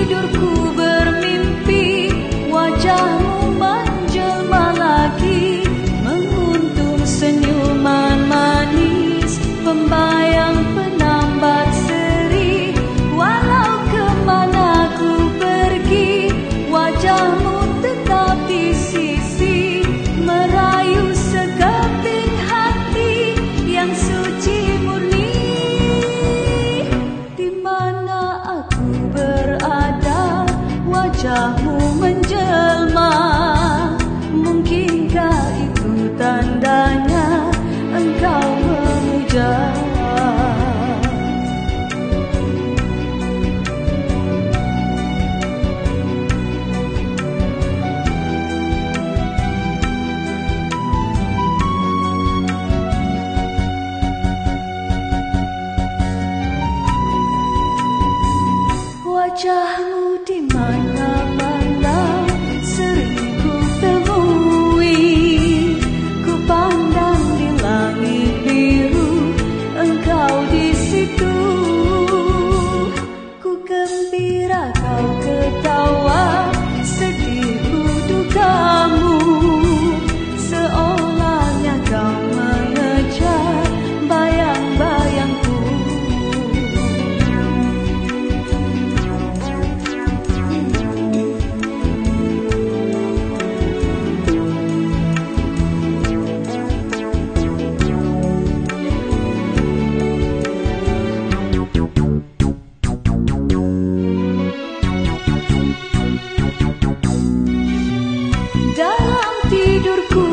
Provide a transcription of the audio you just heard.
tidurku bermimpi wajahmu menjelma lagi, menguntung senyuman manis, pembayang penambat seri. Walau kemana ku pergi, wajahmu tetap di sisi, merayu sekeping hati yang suci murni. Di mana aku berada, wajahmu menjelma. Mungkinkah itu tandanya engkau memuja? Wajahmu di mana-mana sering ku temui, ku pandang di langit biru, engkau di situ. Ku gembira, kau ketawa, sedihku dukamu, seolahnya kau mengejar bayang-bayangku. Dalam tidurku